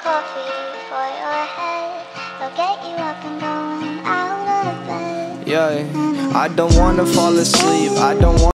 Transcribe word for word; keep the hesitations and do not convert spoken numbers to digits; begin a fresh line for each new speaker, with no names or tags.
coffee for your head. I'll get you up and going out of bed.
Yeah, I don't wanna fall asleep, I don't want